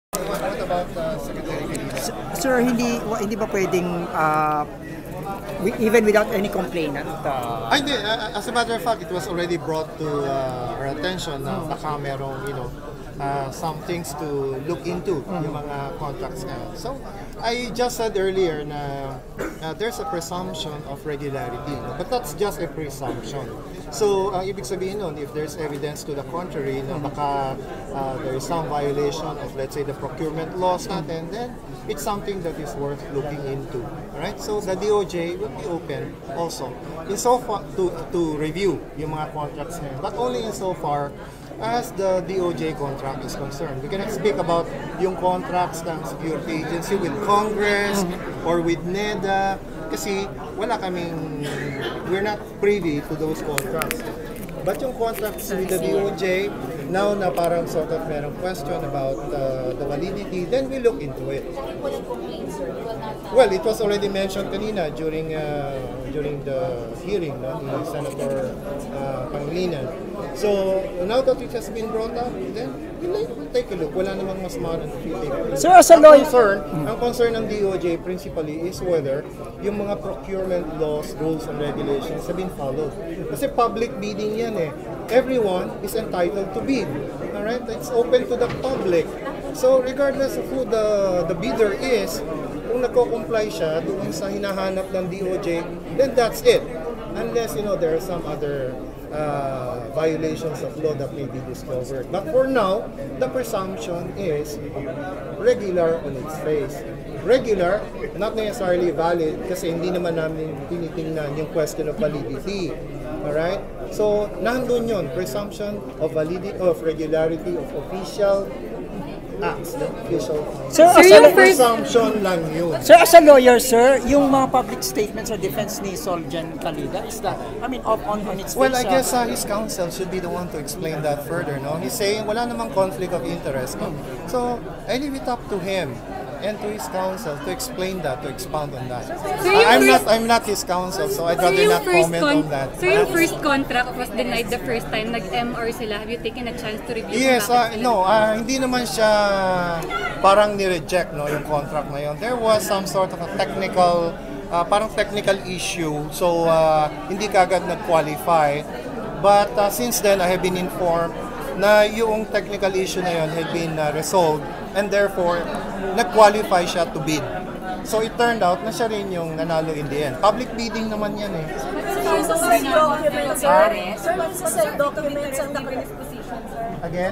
What about Secretary Calida? Sir, hindi ba pwedeng even without any complainant? Hindi. As a matter of fact, it was already brought to our attention na baka merong, some things to look into yung mga contracts ngayon. So, I just said earlier na there's a presumption of regularity, but that's just a presumption. So, ang ibig sabihin nun, if there's evidence to the contrary na baka there is some violation of, let's say, the procurement laws natin, then it's something that is worth looking into. Alright? So, the DOJ will be open also in so far to review yung mga contracts ngayon, but only in so far as the DOJ contract is concerned. We cannot speak about yung contracts ng security agency with Congress or with NEDA kasi we're not privy to those contracts. But yung contracts with the DOJ, now na parang sort of merong question about the validity, then we look into it. Well, it was already mentioned kanina during the hearing ni Senator Pangilinan. So, now that it has been brought up, then we'll take a look. Wala namang mas mahal ang take. Sir, as a lawyer, ang concern ng DOJ principally is whether yung mga procurement laws, rules, and regulations have been followed. Kasi public bidding yan eh. Everyone is entitled to bid. Alright? It's open to the public. So, regardless of who the bidder is, kung nagko-comply siya doon sa hinahanap ng DOJ, then that's it. Unless, there are some other violations of law that may be discovered. But for now, the presumption is regular on its face. Regular, not necessarily valid kasi hindi naman namin tinitingnan yung question of validity. Alright? So, nandun yun, presumption of validity, of regularity of official acts, official. Sir, presumption lang yun. Sir, as a lawyer, sir, yung mga public statements or defense ni Soljan Calida, is that, on its face? Well, I guess his counsel should be the one to explain that further, no? He's saying wala namang conflict of interest, no? So, I leave it up to him and to his counsel to explain that, to expound on that. I'm not his counsel, so I'd rather not comment on that. So yung first contract was denied the first time, nag-MR sila. Have you taken a chance to review? Yes, hindi naman siya parang ni-reject, no, yung contract na yun. There was some sort of a technical, parang technical issue, so hindi kagad nag-qualify. But since then, I have been informed na yung technical issue na yun had been resolved and therefore nag-qualify siya to bid. So it turned out na siya rin yung nanalo in the end. Public bidding naman yan eh. Sir, documents ang Again?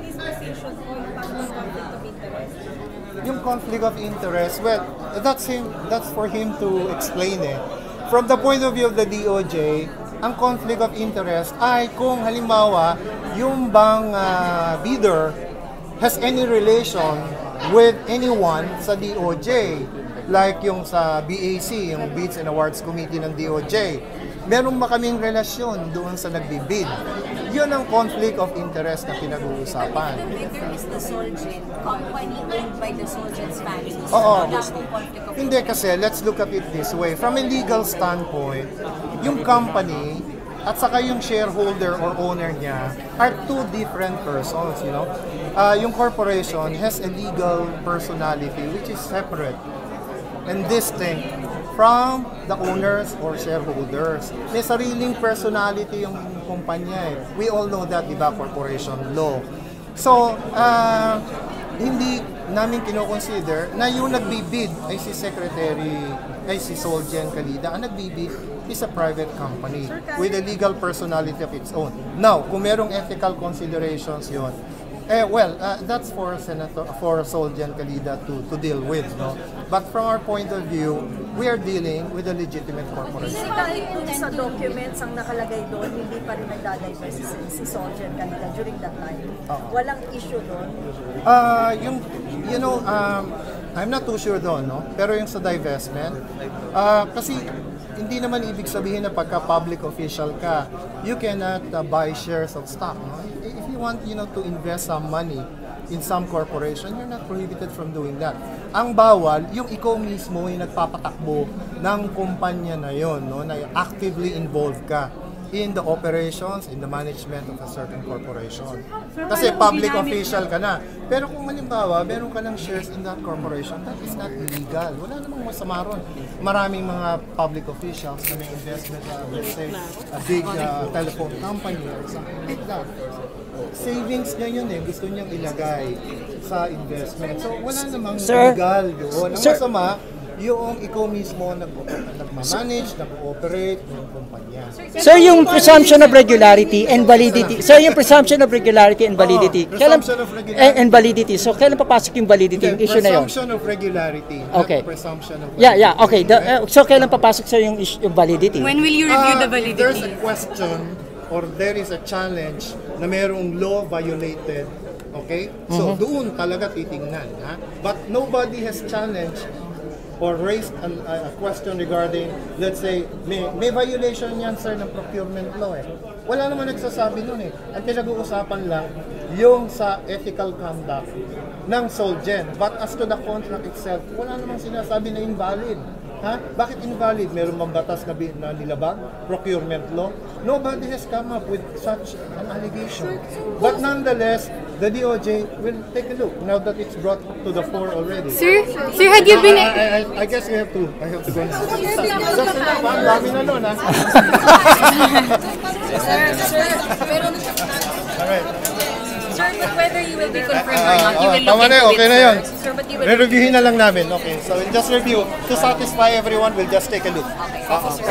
Yung conflict of interest, well, that's for him to explain eh. From the point of view of the DOJ, ang conflict of interest ay kung halimbawa yung bang bidder has any relation with anyone sa DOJ, like yung sa BAC, yung Bids and Awards Committee ng DOJ. Meron ba kaming relasyon doon sa nagbibid? Yun ang conflict of interest na pinag-uusapan. The bidder is the Soljan company owned by the Soljan's family. Oo. Conflict of Hindi kasi, let's look at it this way. From a legal standpoint, yung company at saka yung shareholder or owner niya are two different persons, Yung corporation has a legal personality which is separate and distinct from the owners or shareholders. May sariling personality yung kumpanya eh. We all know that, di ba, corporation law. So, hindi namin kino-consider na yung nagbibid ay si Soljan Calida. Ang nagbibid is a private company with a legal personality of its own. Now, kung merong ethical considerations yun, that's for Soljan Calida to deal with, no? But from our point of view, we are dealing with a legitimate corporation. Sa documents ang nakalagay doon, hindi pa rin nagdadivest si Soljan Calida during that time. Walang issue doon? I'm not too sure doon, no? Pero yung sa divestment, kasi hindi naman ibig sabihin na pagka public official ka, you cannot buy shares of stock, no? If you want, to invest some money in some corporation, you're not prohibited from doing that. Ang bawal, yung ikaw mismo yung nagpapatakbo ng kumpanya na yon, no, na actively involved ka. in the operations, in the management of a certain corporation. Kasi public official ka na. Pero kung halimbawa, meron ka ng shares in that corporation, that is not illegal. Wala namang masama ron. Maraming mga public officials na may investment, let's say, a big telephone company or something like that. Savings niya yun eh, gusto niyang ilagay sa investment. So wala namang legal yun. Ang masama, yung ikaw mismo nagmamanage, nag-operate ng kumpanya. Sir, yung presumption of regularity and validity. Sir, yung presumption of regularity and validity. Presumption of regularity. And validity. So, kailan papasok yung validity? Yung issue na yun? Presumption of regularity. Okay. Not presumption of validity. Yeah, okay. So, kailan papasok sir yung validity? When will you review the If validity? there's a question or there is a challenge na merong law violated, okay? So, doon talaga titingnan. Ha? But nobody has challenged or raised a question regarding, let's say, may violation yan, sir, ng procurement law eh. Wala naman nagsasabi nun eh. Ang pinag-uusapan lang, yung sa ethical conduct ng Solgen. But as to the contract itself, wala namang sinasabi na invalid. Ha? Bakit invalid? Meron bang batas na nilabag? Procurement law? Nobody has come up with such an allegation. But nonetheless, the DOJ will take a look now that it's brought to the fore already. Sir, had you been... I guess I have to go now. Just enough, ang dami na nun, ha? Alright. Sir, but whether you will be confirmed or not, you will look Tama na, into okay it, na yun. Sir, but you will Re-reviewin na lang namin. Okay, so we'll just review. To satisfy everyone, we'll just take a look.